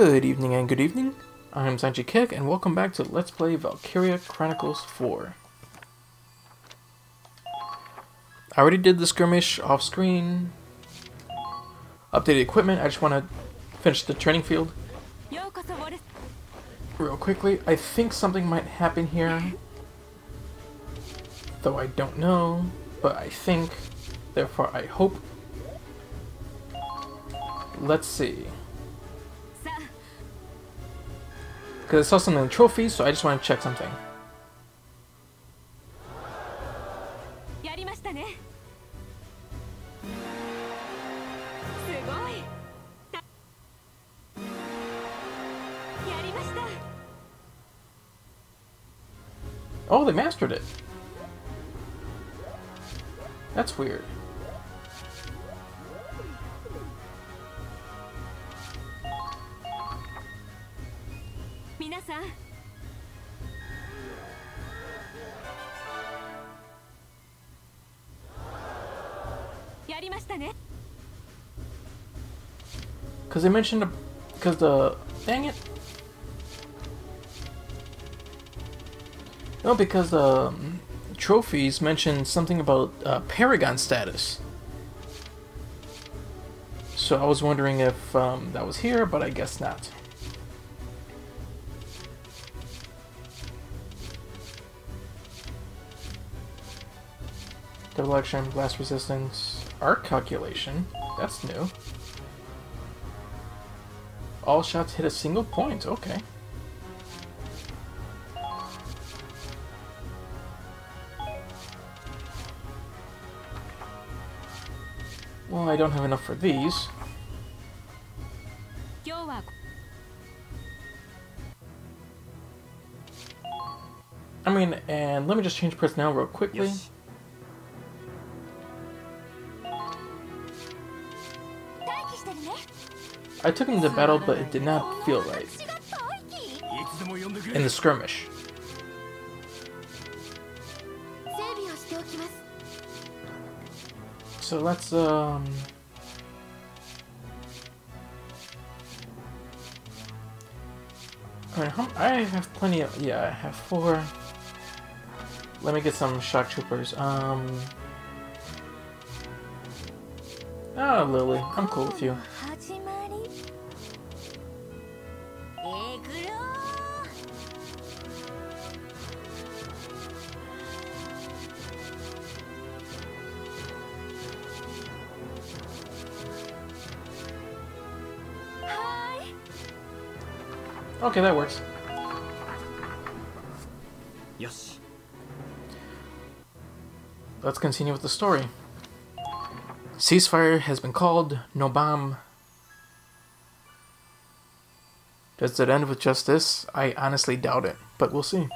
Good evening and good evening. I'm Sanji Kek and welcome back to Let's Play Valkyria Chronicles 4. I already did the skirmish off screen. Updated equipment. I just want to finish the training field real quickly. I think something might happen here, though I don't know, but I think, therefore I hope. Let's see. Because I saw something in the trophy, so I just want to check something. Oh, they mastered it. That's weird. Because they mentioned because the dang it. No, because the trophies mentioned something about Paragon status. So I was wondering if that was here, but I guess not. Double action, blast resistance, arc calculation. That's new. All shots hit a single point. Okay. Well, I don't have enough for these. I mean, and let me just change personnel real quickly. Yes. I took him to battle, but it did not feel right in the skirmish. So let's I mean, I have plenty of, yeah, I have 4. Let me get some shock troopers. Oh, Lily, I'm cool with you. Okay, that works. Yes. Let's continue with the story. Ceasefire has been called. No bomb. Does it end with just this? I honestly doubt it, but we'll see.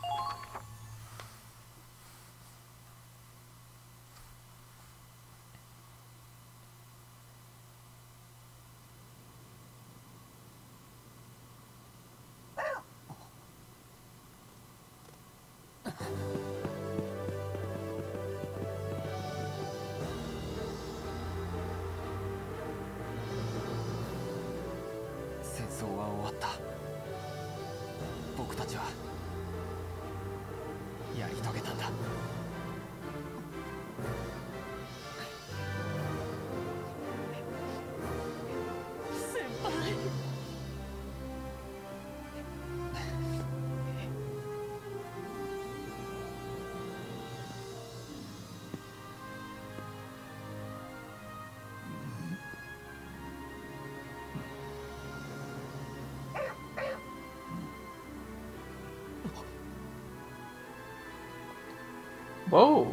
Whoa.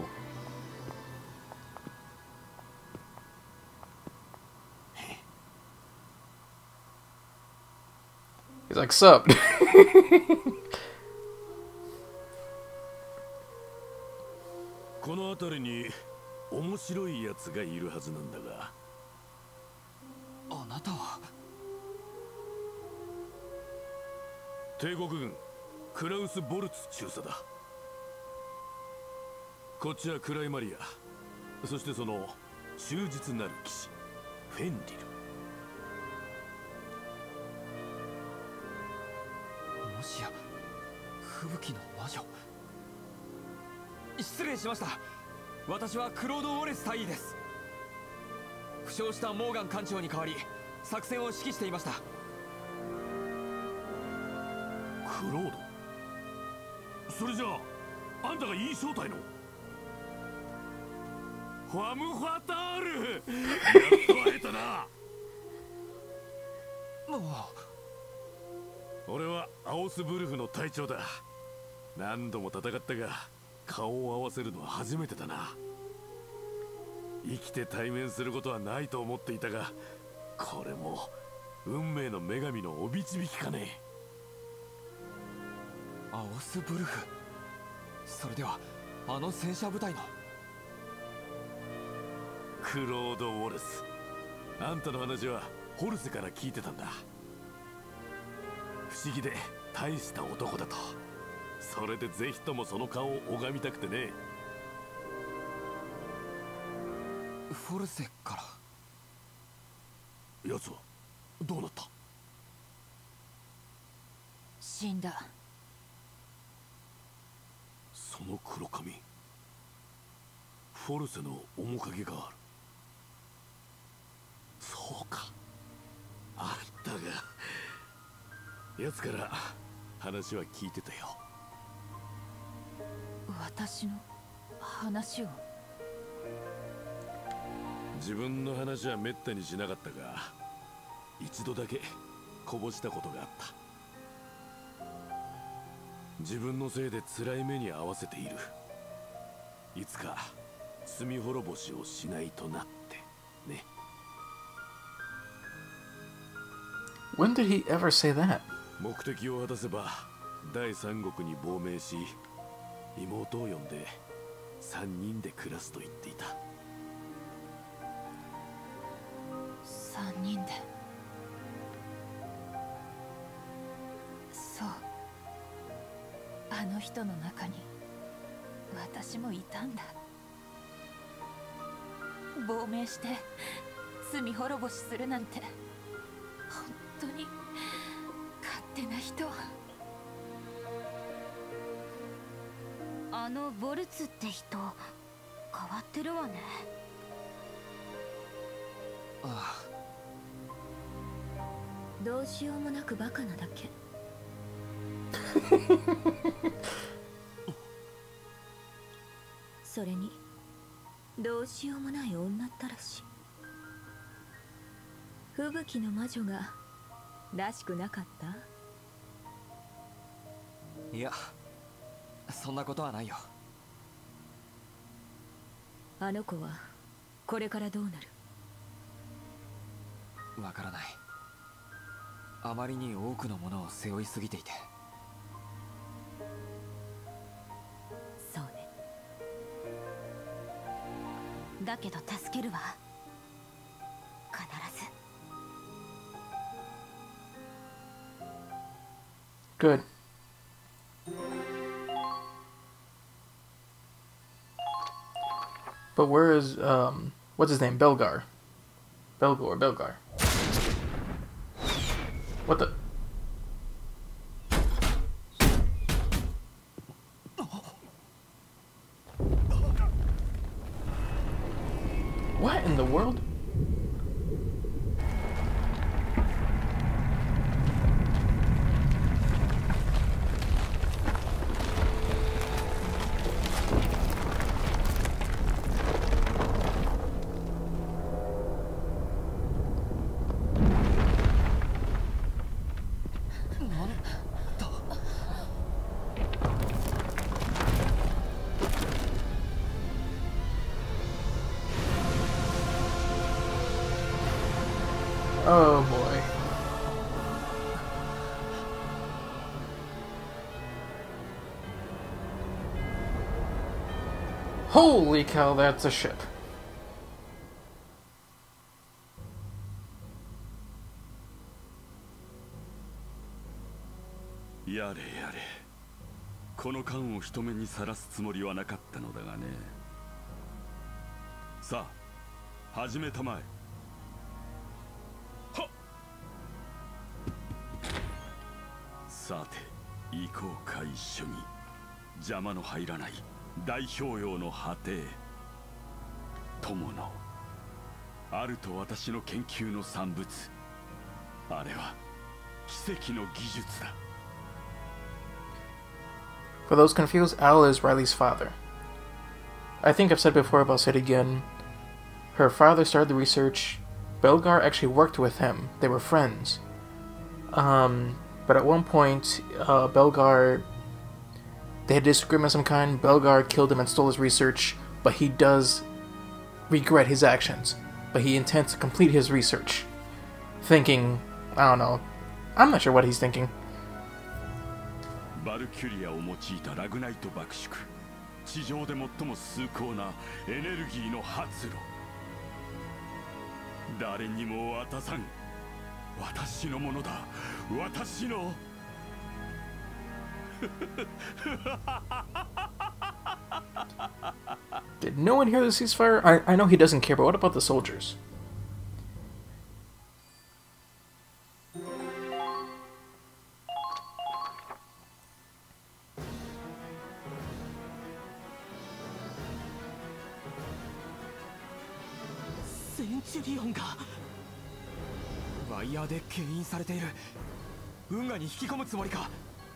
He's like, sup? この辺りに面白いやつがいるはずなんだが。あなたは帝国軍クラウス・ボルツ中佐だ。こっちはクライマリア、そしてその忠実なる騎士フェンリル。 しや吹雪の魔女。失礼しました。私はクロード・ウォレス大尉です。負傷したモーガン艦長に代わり作戦を指揮していました。 クロード、それじゃああんたがいい正体のファム・ファタール。やっと会えたな。 もう俺はアオスブルフの隊長だ。何度も戦ったが顔を合わせるのは初めてだな。生きて対面することはないと思っていたが、これも運命の女神のお導きかね。 アオスブルフ、それではあの戦車部隊のクロード・ウォレス。あんたの話はホルセから聞いてたんだ。不思議で大した男だと。それでぜひともその顔を拝みたくてね。 フォルセから。 奴はどうなった？ 死んだ。 その黒髪、フォルセの面影がある。そうか、あんたが。奴から話は聞いてたよ。 私の話を？ 自分の話はめったにしなかったが、一度だけこぼしたことがあった。自分のせいで辛い目に遭わせている。いつか罪滅ぼしをしないとなってね。 When did he ever say that? 目的を果たせば第三国に亡命し、妹を呼んで3人で暮らすと言っていた。 3人で。そう、あの人の中に私もいたんだ。亡命して罪滅ぼしするなんて本当に勝手な人。 あのボルツって人変わってるわね。 あどうしようもなくバカなだけ。それにどうしようもない女ったらし。吹雪の魔女がらしくなかった？ いや、そんなことはないよ。 あの子はこれからどうなる？ わからない。あまりに多くのものを背負いすぎていて。 そうね。だけど助けるわ、必ず。 Good. But where is what's his name? Belgar. Belgar. What the? What in the world? Oh boy. Holy cow, that's a ship. やれやれ、この艦を人目にさらすつもりはなかったのだがね。さあ始めたまえ。はっ。さて行こうか一緒に。邪魔の入らない大氷洋の果てへ。友のあると私の研究の産物。あれは奇跡の技術だ。 For those confused, Al is Riley's father. I think I've said before, but I'll say it again. Her father started the research. Belgar actually worked with him. They were friends. But at one point, Belgar... They had a disagreement of some kind. Belgar killed him and stole his research. But he does regret his actions. But he intends to complete his research. Thinking... I don't know. I'm not sure what he's thinking. バルキュリアを用いたラグナイト爆縮。地上で最も崇高なエネルギーの発露。誰にも渡さん。私のものだ。私の。 Did no one hear the ceasefire? I know he doesn't care, but what about the soldiers? Centurion がワイヤーで牽引されている。運河に引き込むつもりか。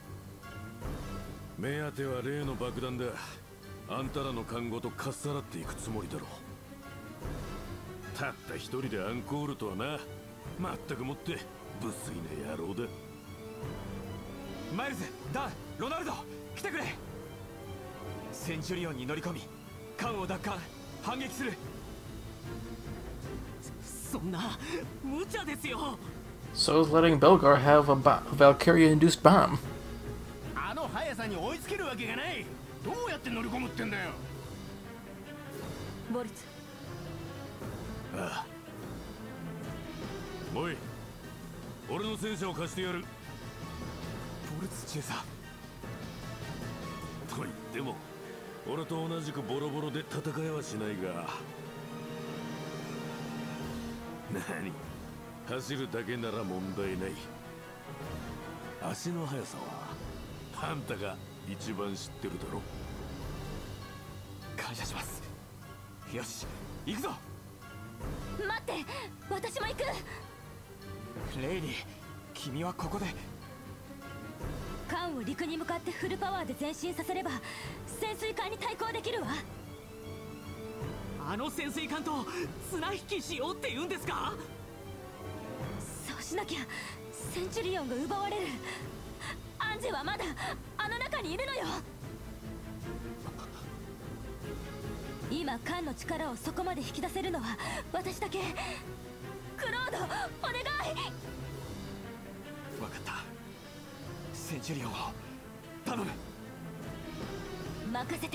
目当ては例の爆弾だ。あんたらの看護とかっさらっていくつもりだろう。たった一人でアンコールとはな。まったくもって無粋な野郎だ。 マイルズ、ダン、ロナルド、来てくれ。センチュリオンに乗り込み、艦を奪還、反撃する。そんな無茶ですよ。 So is letting Belgar have a Valkyria-induced bomb. あの速さに追いつけるわけがない。どうやって乗り込むってんだよ。 ボルツ。 ああ。おい、俺の戦車を貸してやる。 ボルツ中佐。 と言っても、俺と同じくボロボロで戦いはしないが。何？走るだけなら問題ない。足の速さはあんたが一番知ってるだろ。 感謝します。よし、行くぞ。 待って、私も行く。 レイリー、君はここで。 艦を陸に向かってフルパワーで前進させれば潜水艦に対抗できるわ。 あの潜水艦と綱引きしようって言うんですか。 そうしなきゃセンチュリオンが奪われる。アンジェはまだあの中にいるのよ。今艦の力をそこまで引き出せるのは私だけ。クロード、お願い。 分かった。センチュリオンを頼む。 任せて。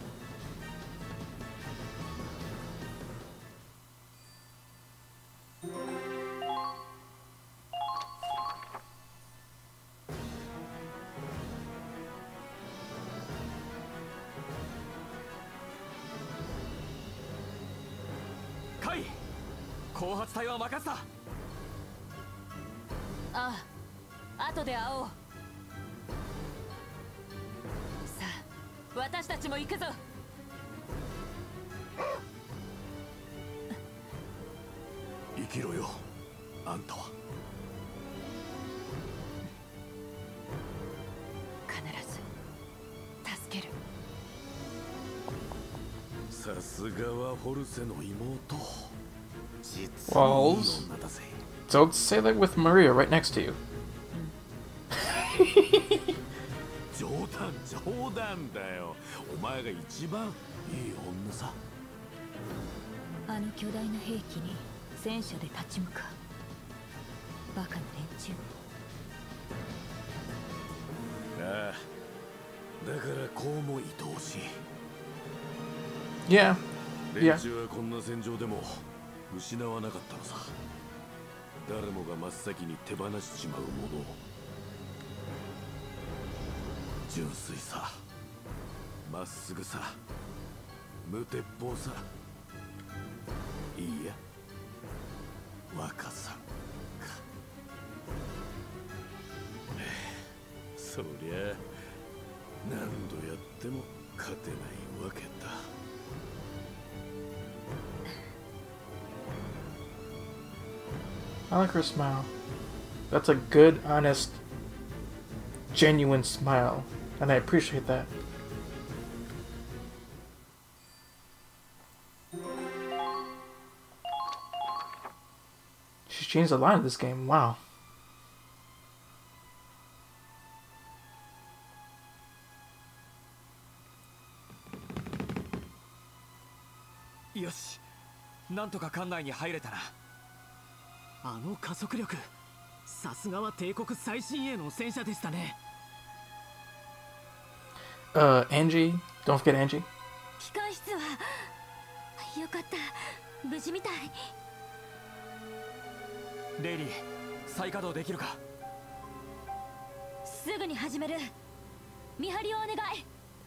カイ、後発隊は任せた。 ああ、後で会おう。さあ、私たちも行くぞ。 生きろよ、あんたは。 必ず助ける。 さすがはフォルセの妹。実にいい Walls. 女だぜ。 Don't say that with Maria right next to you. 冗談だよ。お前が一番いい女さ。 あの巨大な兵器に戦車で立ち向かうバカな連中。 ああ、だからこうも愛おしい。 Yeah. 連中はこんな戦場でも失わなかったのさ。誰もが真っ先に手放しちまうもの。純粋さ、まっすぐさ、無鉄砲さ、いいや、若さか。そりや何度やっても勝てないわけだ。 I like her smile. That's a good, honest, genuine smile, and I appreciate that. She's changed a lot in this game. Wow. よし、なんとか館内に入れたな。 あの加速力、さすがは帝国最新鋭の戦車でしたね。 Angie, don't forget Angie. 機関室はよかった、無事みたい。 レイリー、再稼働できるか？ すぐに始める。見張りをお願い。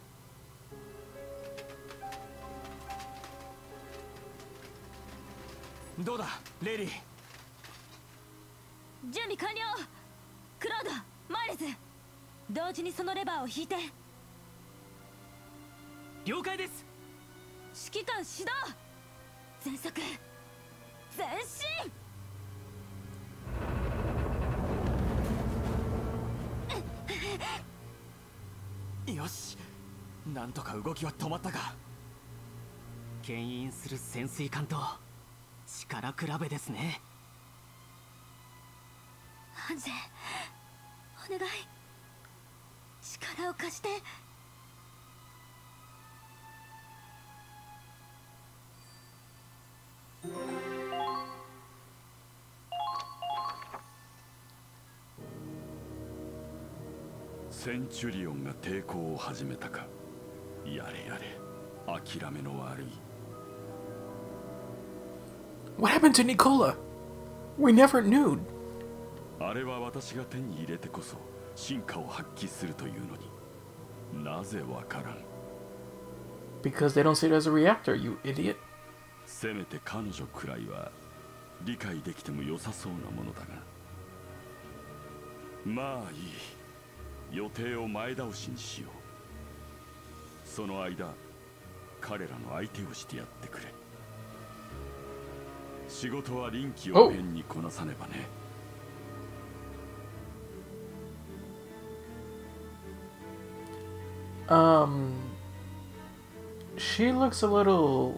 どうだレイリー？ 準備完了。クロード、マイルズ、同時にそのレバーを引いて。 了解です。 指揮官始動。全速前進。 よし、なんとか動きは止まったか。 牽引する潜水艦と力比べですね。 ハンゼ、お願い、力を貸して。 センチュリオンが抵抗を始めたか。やれやれ、諦めの悪い。 What happened to Nicola? We never knew. あれは私が手に入れてこそ進化を発揮するというのに、なぜわからん。 Because they don't see it as a reactor, you idiot. せめて彼女くらいは理解できても良さそうなものだが。まあいい、予定を前倒しにしよう。その間彼らの相手をしてやってくれ。仕事は臨機応変にこなさねばね。 She looks a little...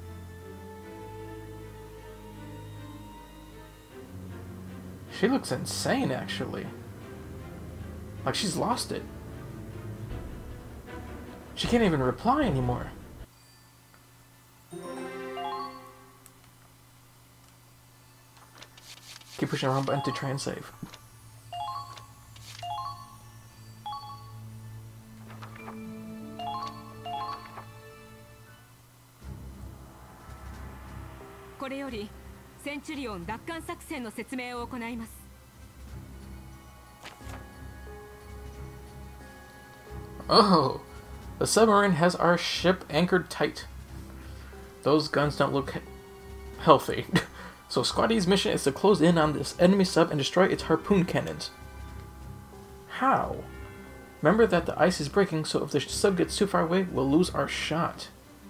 She looks insane, actually. Like she's lost it. She can't even reply anymore. Keep pushing the wrong button to try and save. これよりセンチュリオン奪還作戦の説明を行います。 Oh, the submarine has our ship anchored tight. Those guns don't look healthy. So Squaddy's mission is to close in on this enemy sub and destroy its harpoon cannons. How? Remember that the ice is breaking, so if the sub gets too far away, we'll lose our shot.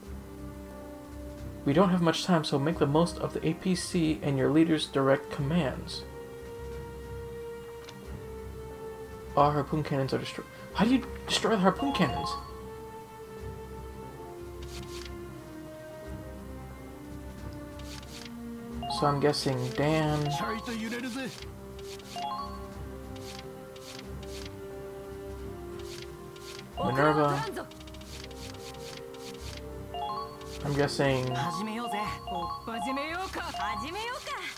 We don't have much time, so make the most of the APC and your leader's direct commands. All harpoon cannons are destroyed. How do you destroy the harpoon cannons? So I'm guessing Dan... Minerva... I'm guessing... 始めようぜ。 始めようか。始めようか。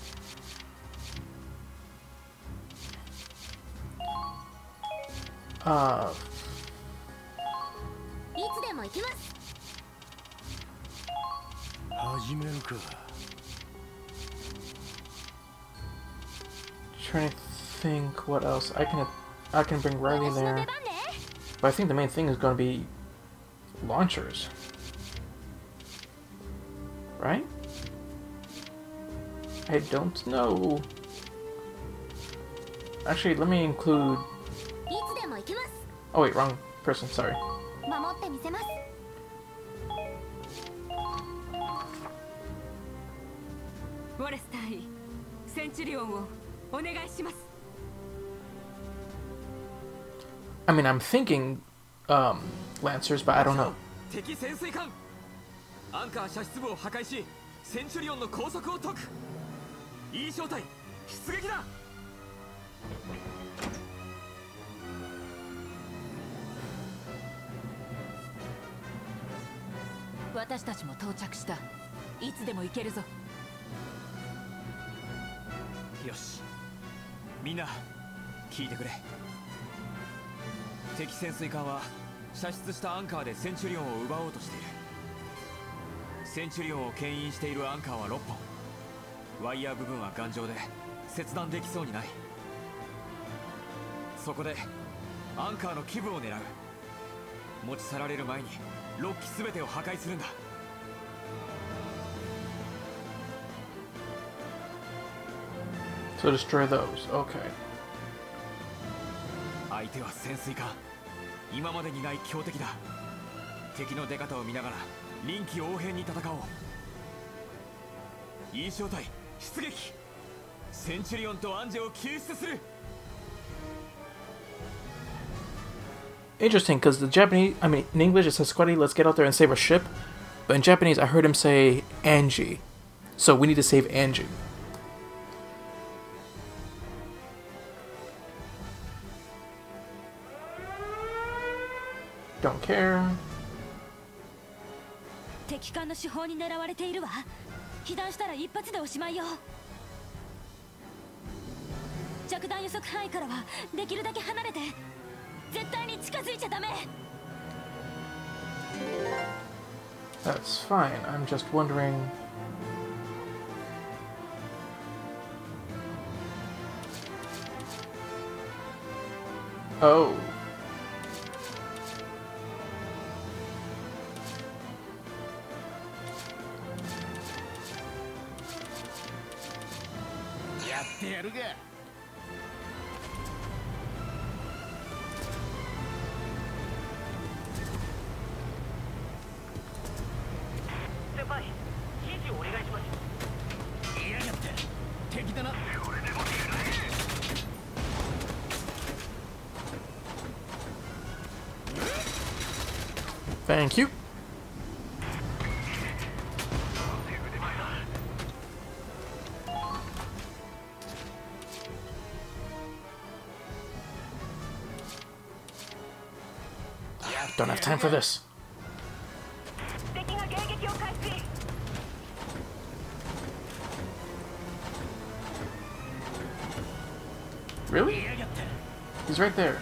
いつでも行きます。 始めるか。 Trying to think what else. I can bring Riley there. But I think the main thing is going to be launchers. Right? I don't know. Actually, let me include... いつでも行きます。 Oh wait, wrong person, sorry. 守ってみせます。 ウォレス隊員、センチュリオンをお願いします。 I mean, I'm thinking, Lancers, but I don't know. 敵潜水艦アンカー射出部を破壊しセンチュリオンの拘束を解く。いい正体出撃だ。 私たちも到着した。いつでも行けるぞ。 よし、みんな聞いてくれ。敵潜水艦は射出したアンカーでセンチュリオンを奪おうとしている。センチュリオンを牽引しているアンカーは6本。ワイヤー部分は頑丈で切断できそうにない。そこでアンカーの基部を狙う。持ち去られる前に6機全てを破壊するんだ。 So destroy those. Okay. 相手は潜水艦。今までにない強敵だ。敵の出方を見ながら臨機応変に戦おう。いい正体出撃。センチュリオンとアンジェを救出する。 Interesting, because the Japanese, I mean, in English it says, Scotty, let's get out there and save our ship. But in Japanese, I heard him say Angie. So we need to save Angie. Don't care. 敵艦の主砲に狙われているわ。被弾したら一発でおしまいよ。着弾予測範囲からはできるだけ離れて。絶対に近づいちゃダメ。 That's fine. I'm just wondering. Oh. Thank you. Don't have time for this. Really? He's right there.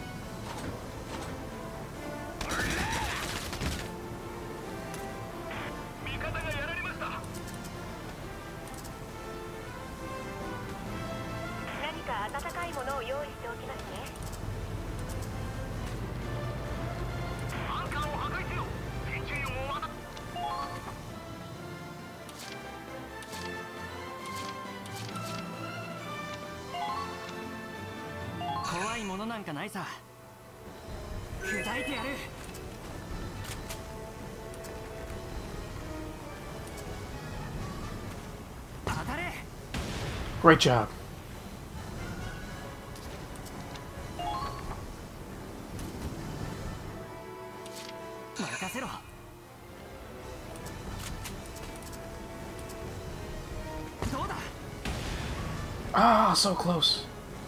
Great job. Ah, so close.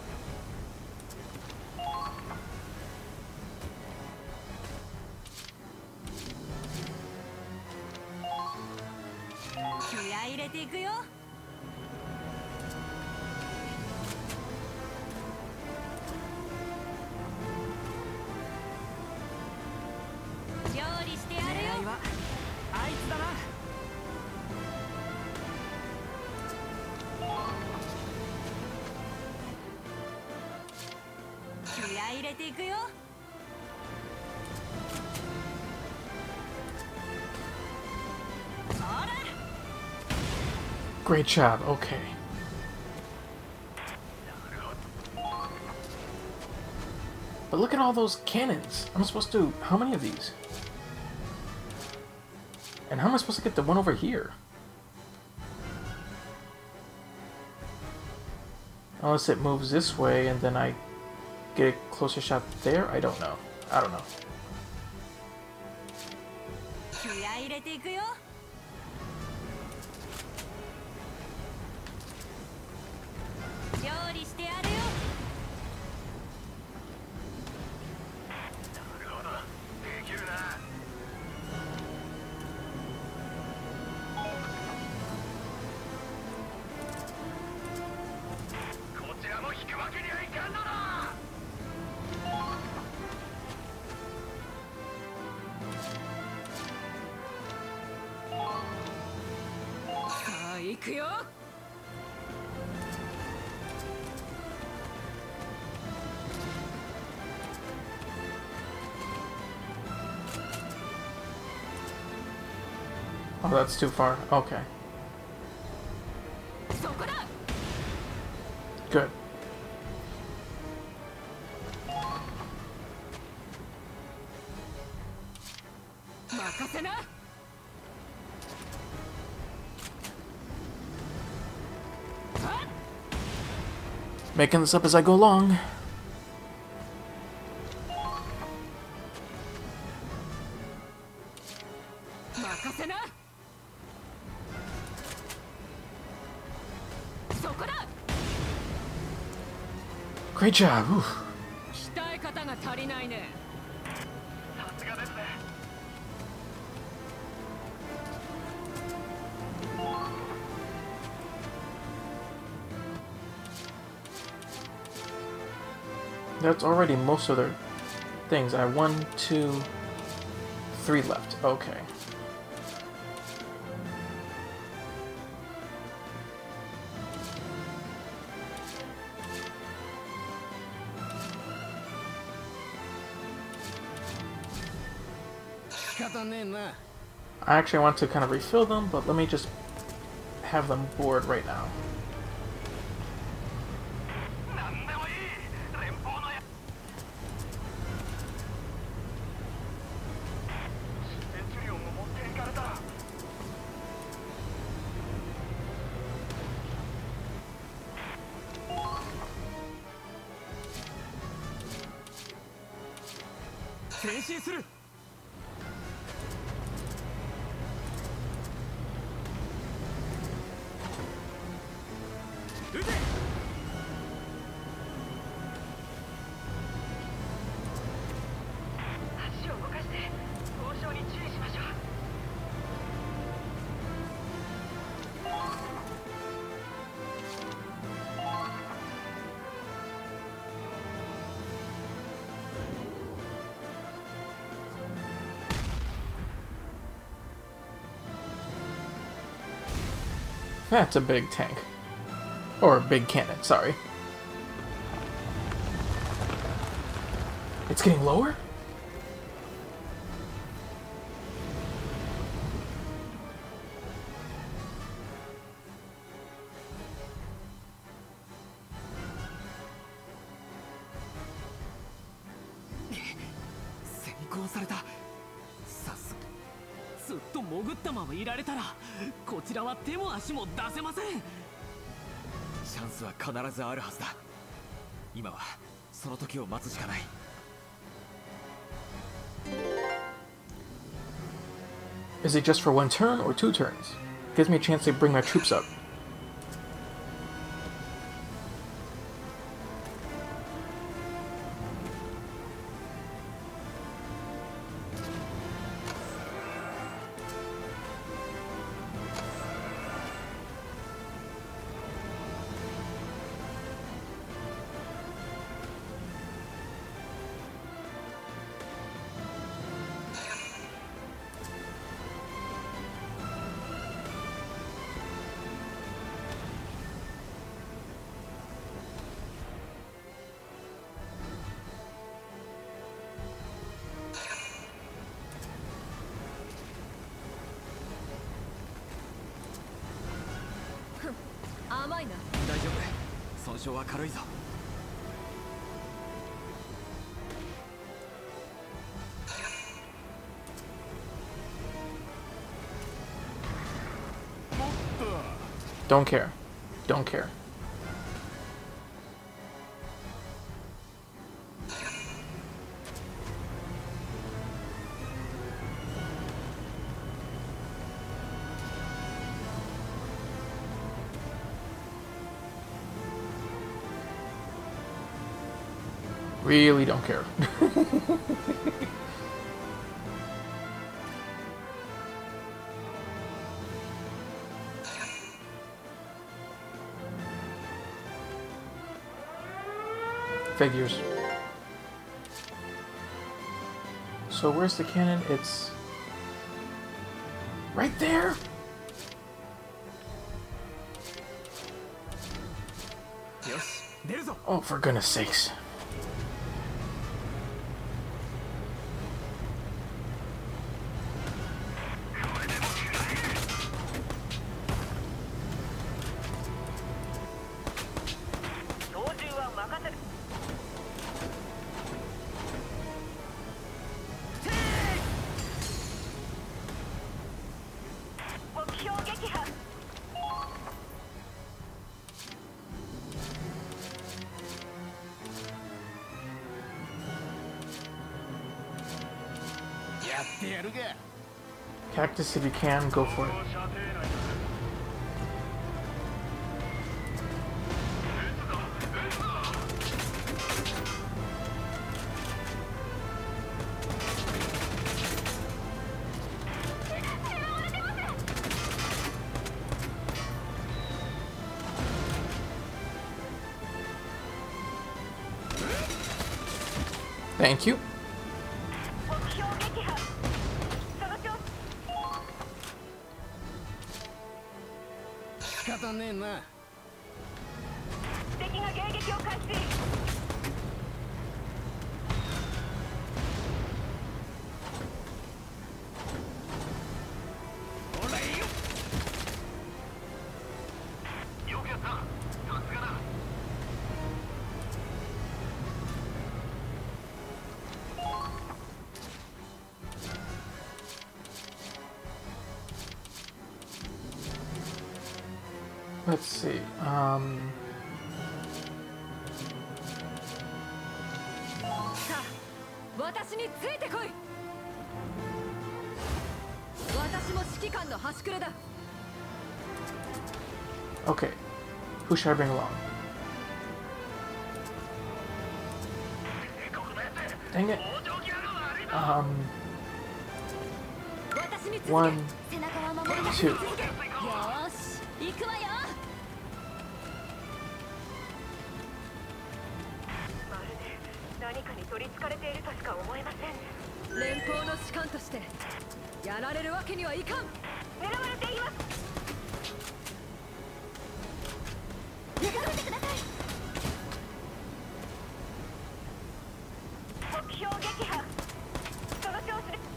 Great job, okay. But look at all those cannons. I'm supposed to... How many of these? And how am I supposed to get the one over here? Unless it moves this way and then I get a closer shot there? I don't know. I don't know. 気合い入れていくよ。料理してやるよ。 なるほど、できるな。こちらも引くわけにはいかんのだ。 さあ行くよ。 Oh, that's too far. Okay. そこだ。 Good. 任せな。 Making this up as I go along. 任せな。そこだ。 Great job. Whew. 鍛え方が足りないね。 さすがですね。 That's already most of their things. I have 1, 2, 3 left. Okay. I actually want to kind of refill them, but let me just have them board right now. なんでもいい。連邦のや。センチュリオンも持っていかれた。 前進する。 撃て。 足を動かして交渉に注意しましょう。 That's a big tank. Or a big cannon, sorry. It's getting lower? 「先行された。さすが。ずっと潜ったままいられたらこちらは手も足も出せません。 チャンスは必ずあるはずだ。今はその時を待つしかない。 Is it just for 1 turn or 2 turns? Gives me a chance to bring my troops up. 甘いな。 大丈夫。損傷は軽いぞ。 Don't care. Don't care. Really don't care. Figures. So where's the cannon? It's right there. Oh, for goodness sakes. Cactus, if you can, go for it. Thank you. Let's see. 私についてこい。私も指揮官の端くれだ。 Okay. Who should I bring along? Dang it. 1, 2. よし行くわよ。 まるで何かに取り憑かれているとしか思えません。連邦の士官としてやられるわけにはいかん。狙われています。 行かせてください。 目標撃破。その調子で。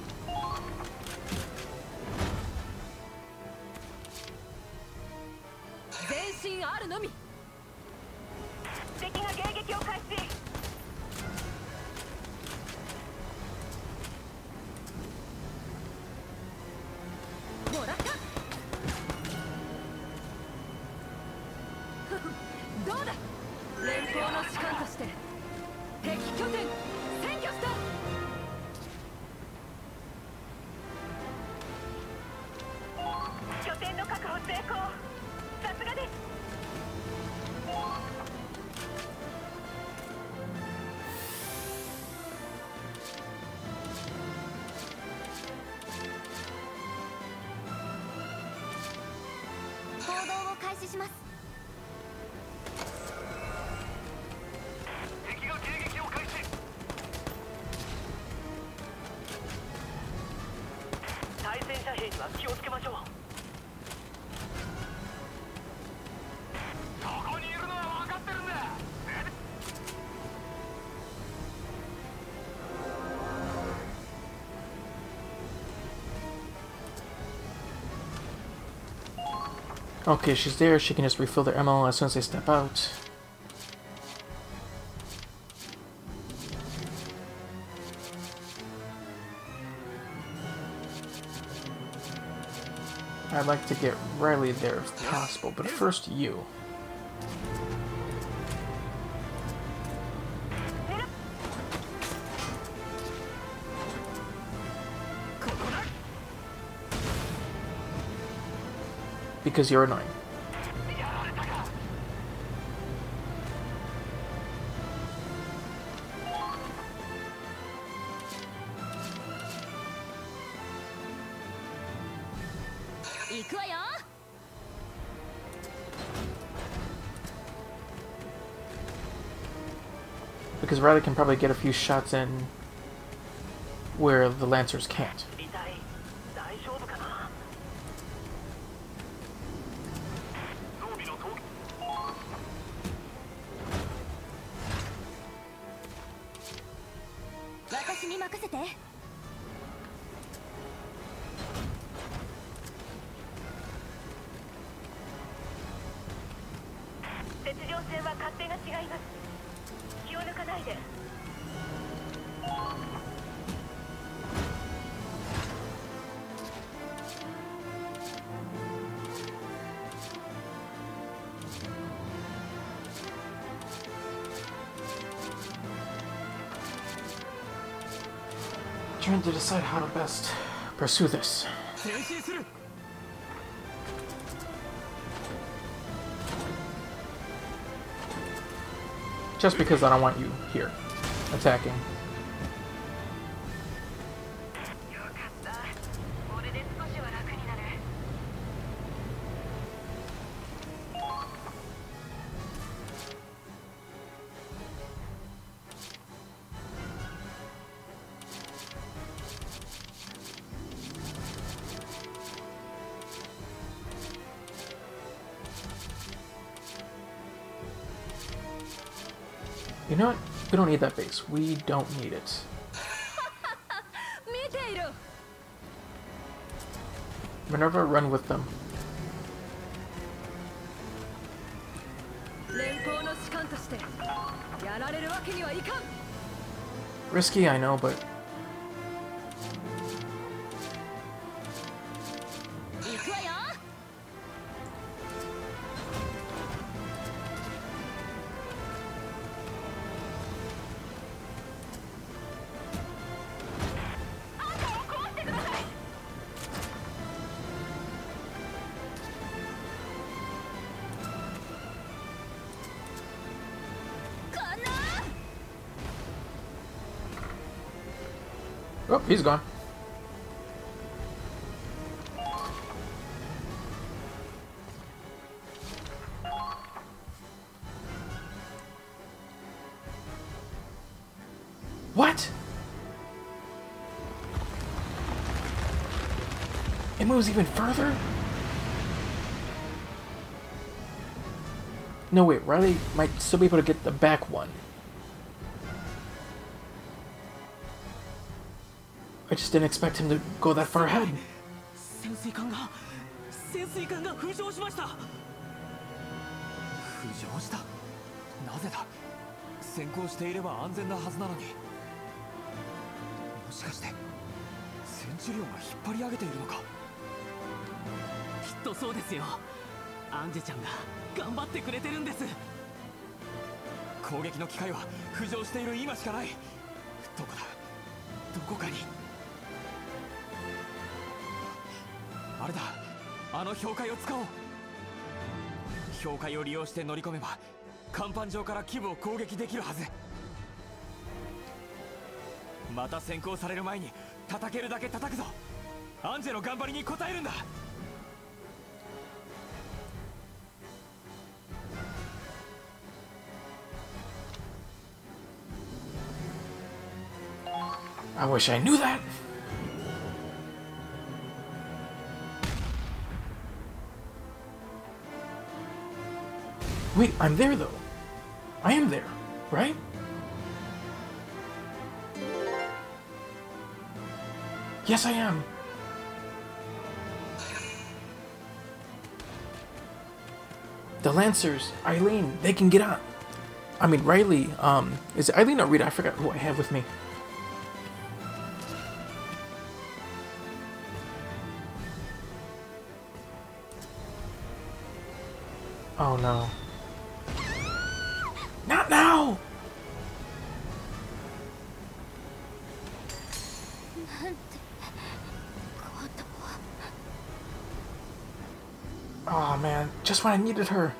前進あるのみ。敵が迎撃を開始。もらった。どうだ。連邦の士官として敵拠点占拠した。拠点の確保成功。さすがです。 行動を開始します。 敵が迎撃を開始。対戦車兵には気をつけましょう。そこにいるのは分かってるんだ。 Okay, she's there. She can just refill their ammo as soon as they step out. I'd like to get Riley there if possible, but first you. Because you're annoying. Because Riley can probably get a few shots in where the Lancers can't. Trying to decide how to best pursue this. Just because I don't want you here, attacking. You know what? We don't need that base. We don't need it. Minerva, run with them. Risky, I know, but... Oh, he's gone. What? It moves even further? No, wait, Riley might still be able to get the back one. I just didn't expect him to go that far ahead. I wish I knew that. Wait, I'm there though. I am there, right? Yes, I am. The Lancers, Eileen, they can get on. I mean, Riley, is it Eileen or Rita? I forgot who I have with me. Oh no. Not now! Oh man, just when I needed her.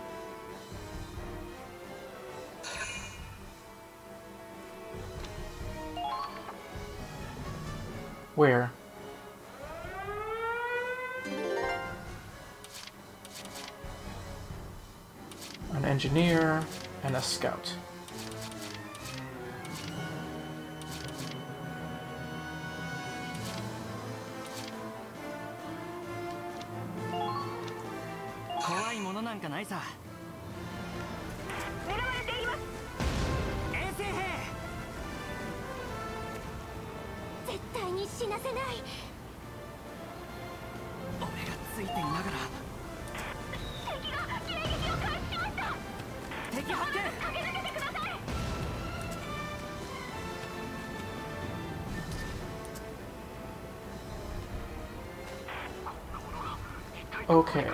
Where? An engineer and a scout. Okay.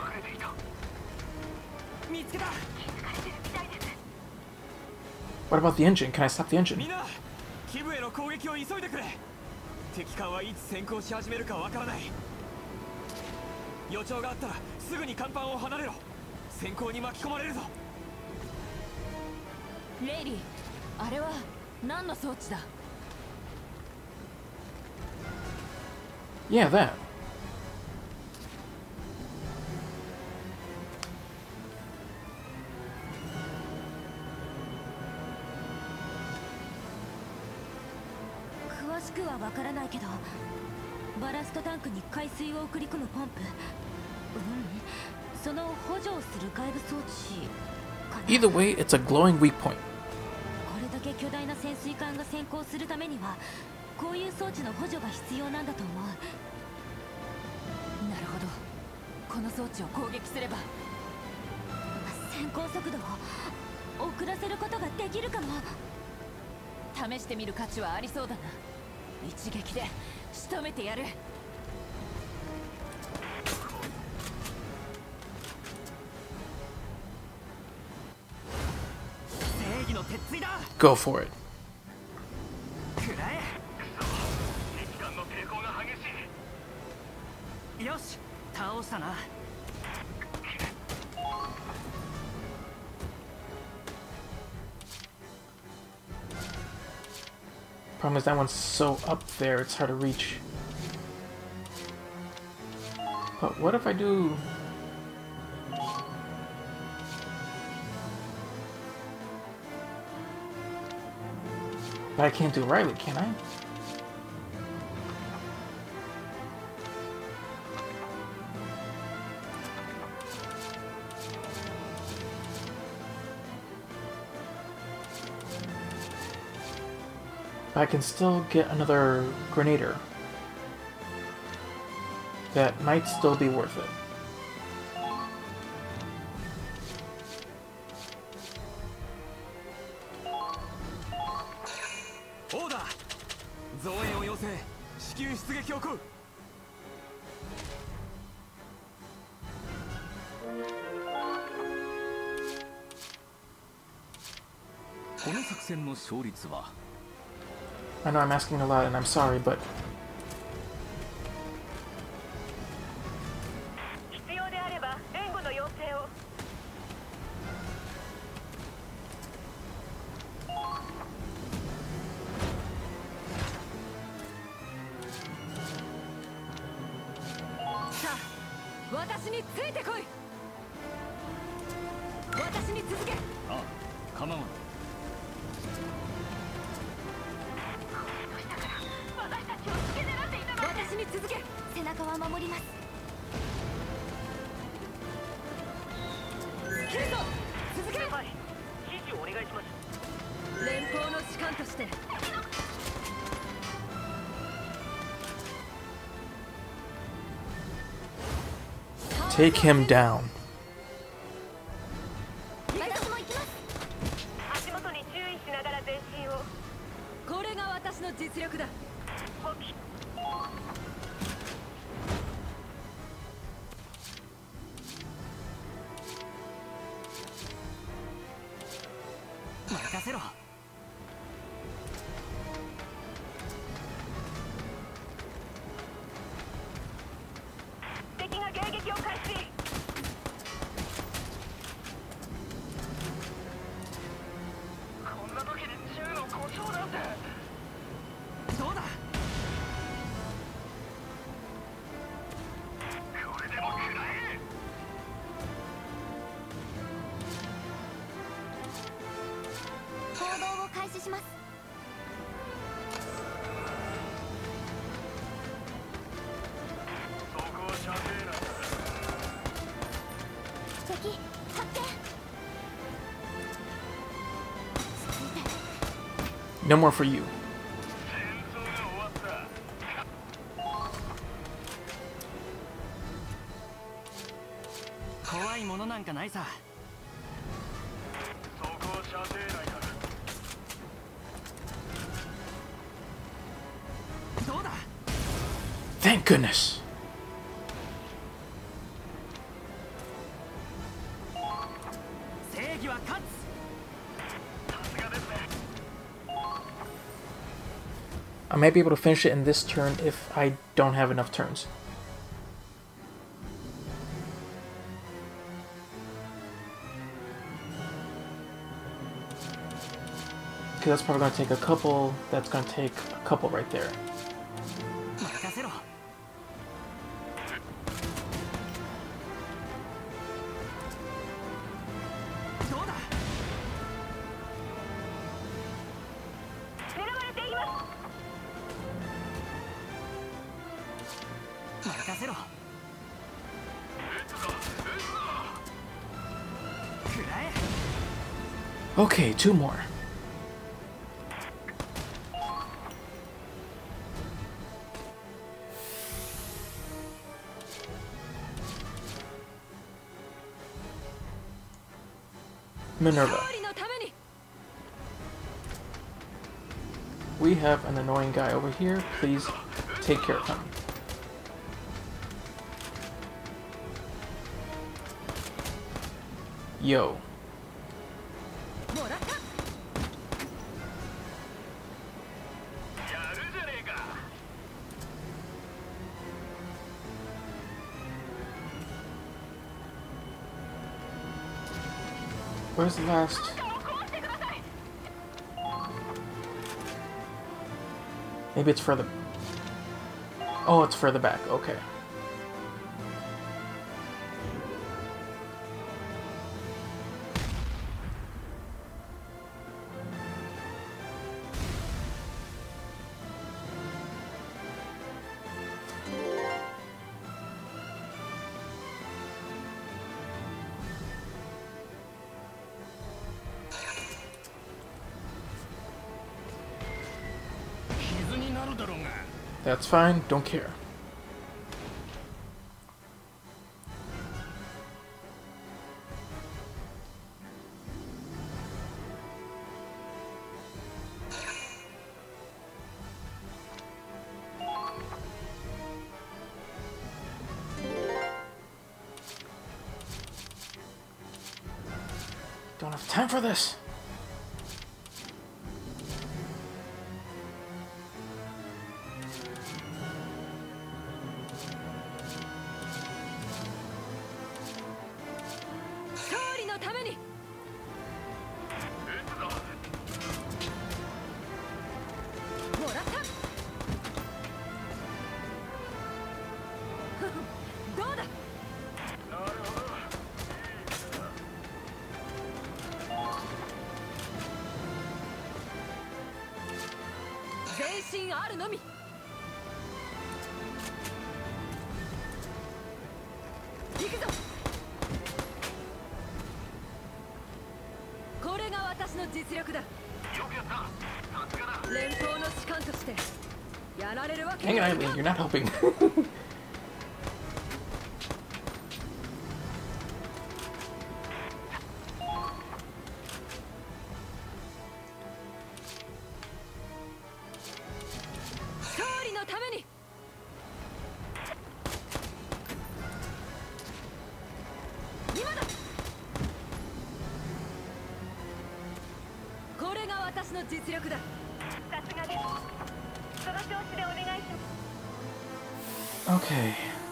What about the engine? Can I stop the engine? キブへの攻撃を急いでくれ。敵艦はいつ先行し始めるかわからない。予兆があったらすぐに甲板を離れろ。先行に巻き込まれるぞ。 レイリー、あれは何の装置だ？ Yeah, that. わからないけど、バラストタンクに海水を送り込むポンプ、その補助をする外部装置かな。 Either way, it's a glowing weak point. これだけ巨大な潜水艦が先行するためには、こういう装置の補助が必要なんだと思う。 なるほど。この装置を攻撃すれば先行速度を遅らせることができるかも。 試してみる価値はありそうだな。一撃で仕留めてやる。 正義の鉄槌だ。 Go for it. 食らえ。敵艦の抵抗が激しい。よし、倒したな。 Problem is that one's so up there, it's hard to reach. But what if I do... But I can't do Riley, can I? I can still get another Grenader. That might still be worth it. Order! 増援を要請。至急出撃を行う。 この作戦の勝率は I know I'm asking a lot and I'm sorry, but... 必要であれば援護の要請を。さあ、私についてこい。私に続け。 あ、構わん。 私に続け。背中は守ります。 切るぞ。続け。はい。指示をお願いします。連邦の士官として。 Take him down. 私も行きます。 足元に注意しながら前進を。これが私の実力だ。放棄。 さ任せろ。 敵が迎撃を開始。こんな時に銃の故障なんて。 どうだ。 これでも食らえ。 行動を開始します。 そこは射程内だ。 敵発見。 No more for you. 戦争が終わった。 怖いものなんかないさ。 そこは射程内だ。 どうだ。 Thank goodness. 正義は勝つ。 I might be able to finish it in this turn if I don't have enough turns. Okay, that's probably going to take a couple. That's going to take a couple right there. 任せろ。どうだ。 狙われています。 任せろ。食らえ。 Okay, 2 more. Minerva. 勝利のために。 We have an annoying guy over here. Please take care of him. Yo. もらった。やるじゃねえか。 Where's the last? Maybe it's further. Oh, it's further back. Okay. That's fine. Don't care. Don't have time for this. Hang on, Eileen, you're not helping. 私の実力だ。さすがです。その調子でお願いします。 Okay.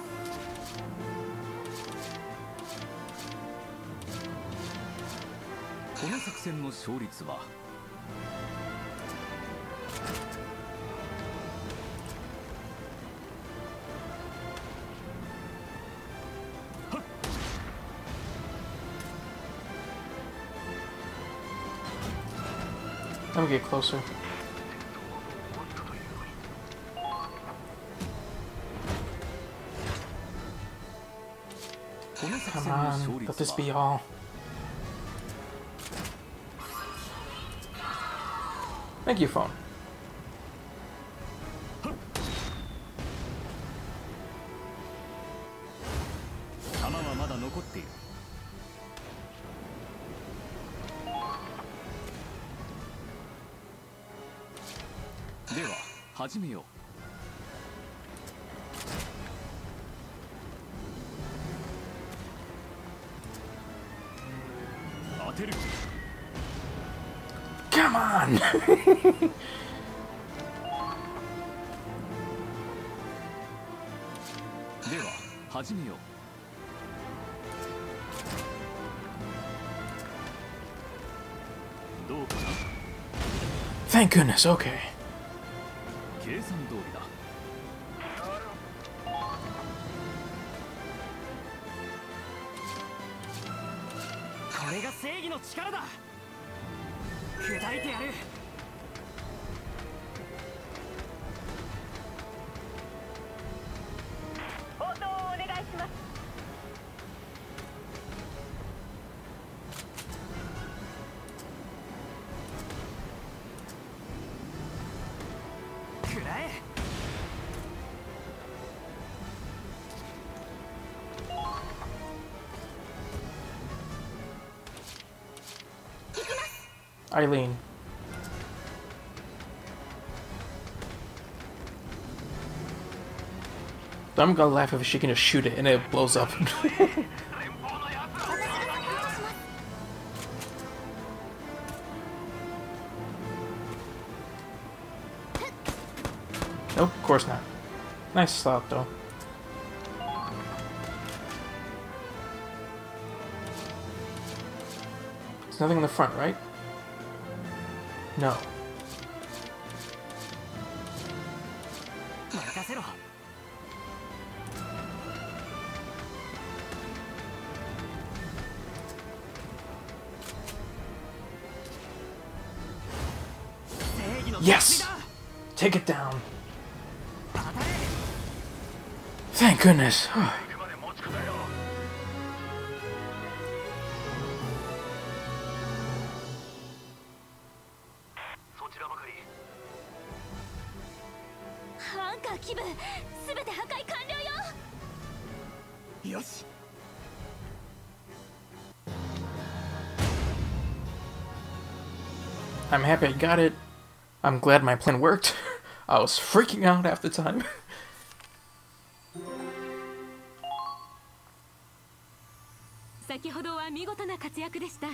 この作戦の勝率は Let me get closer. Come on, let this be all. Thank you, phone. 弾はまだ残っている。では始めよう。当てる。 Come on! では始めよう。どうかな。 Thank goodness, okay. 計算通りだ。 これが正義の力だ。砕いてやる。 応答をお願いします。 食らえ。 Eileen. I'm gonna laugh if she can just shoot it and it blows up. Nope, of course not. Nice slot though. There's nothing in the front, right? No. 任せろ。 Yes! Take it down. Thank goodness. アンカー気分すべて破壊完了よ。 よし。 I'm happy I got it. I'm glad my plan worked. I was freaking out half the time. 先ほどは見事な活躍でした。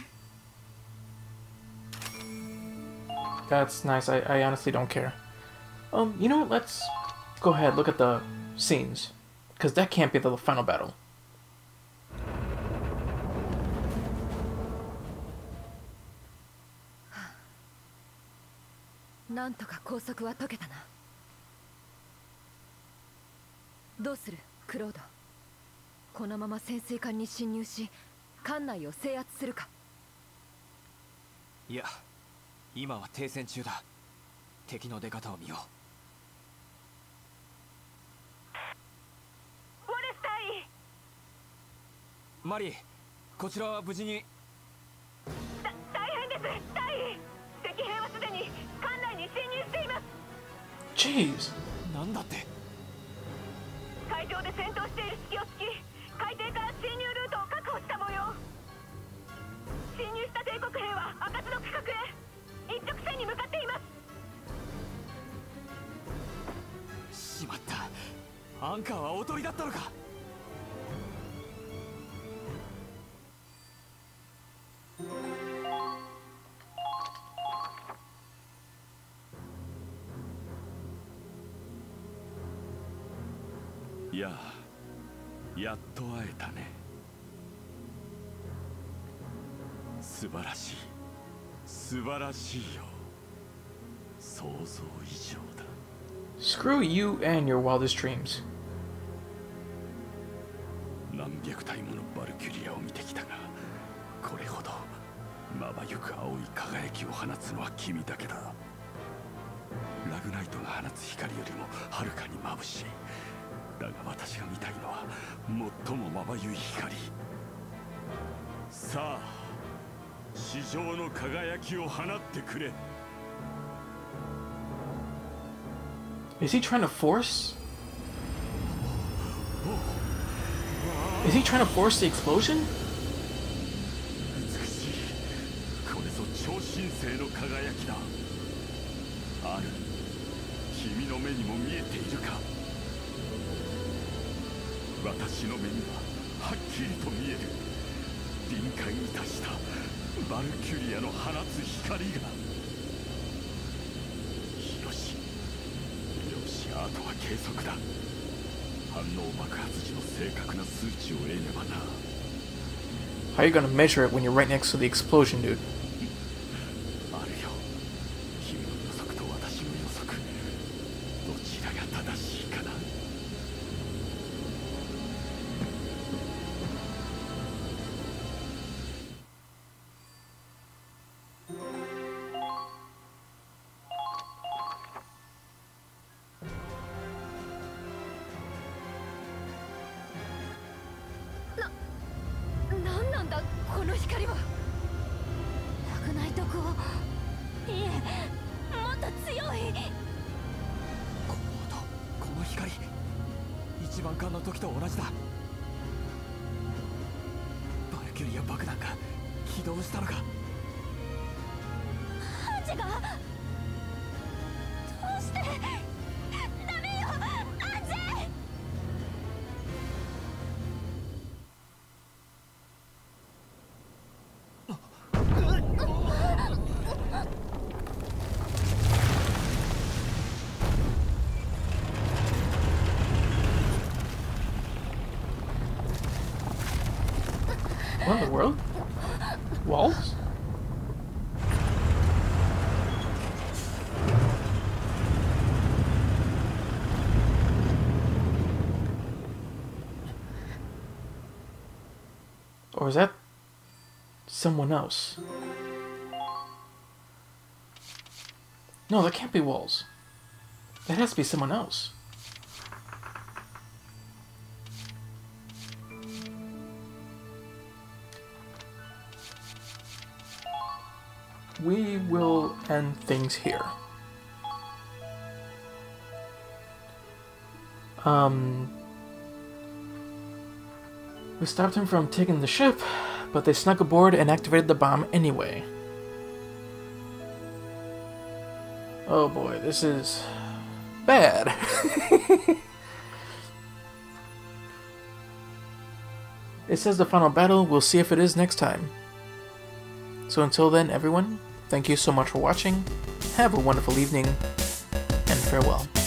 That's nice. I honestly don't care. You know what? Let's go ahead, look at the scenes. Because that can't be the final battle. なんとか拘束は解けたな。どうするクロード。このまま潜水艦に侵入し艦内を制圧するか。 いや、今は停戦中だ。敵の出方を見よウォレス隊員。 う。マリー、こちらは無事に。 大変です隊員。敵兵はすでに艦内に侵入しています。 Jeez. なんだって。 海上で戦闘している隙を突き海底から侵入ルートを確保した模様。侵入した帝国兵は赤津の区画へ一直線に向かっています。 しまった。アンカーはおとりだったのか。 いや、やっと会えたね。素晴らしい、素晴らしいよ。想像以上だ。 Screw you and your wildest dreams. 何百体ものバルキュリアを見てきたが、これほどまばゆく青い輝きを放つのは君だけだ。ラグナイトが放つ光よりもはるかに眩しい。だが私が見たいのは最もまばゆい光。さあ、至上の輝きを放ってくれ。 Is he trying to force? Is he trying to force the explosion? 美しい。これぞ超新星の輝きだ。ある。君の目にも見えているか。私の目にははっきりと見える。臨界に達したバルキュリアの放つ光が。よし、よし、あとは計測だ。反応爆発時の正確な数値を得ねばな。 How are you gonna measure it when you're right next to the explosion, dude? あるよ。君の予測と私の予測、どちらが正しいかな。 何なんだこの光は。ラグナイト号、いえ、もっと強い。 この音、この光、一番艦の時と同じだ。バルキュリア爆弾が起動したのか。 ハンジがどうして。ダメよ、アンジェ。 What in the world? Walls? Or is that someone else? No, that can't be walls. That has to be someone else. We will end things here. We stopped him from taking the ship, but they snuck aboard and activated the bomb anyway. Oh boy, this is bad. It says the final battle. We'll see if it is next time. So until then, everyone, thank you so much for watching. Have a wonderful evening, and farewell.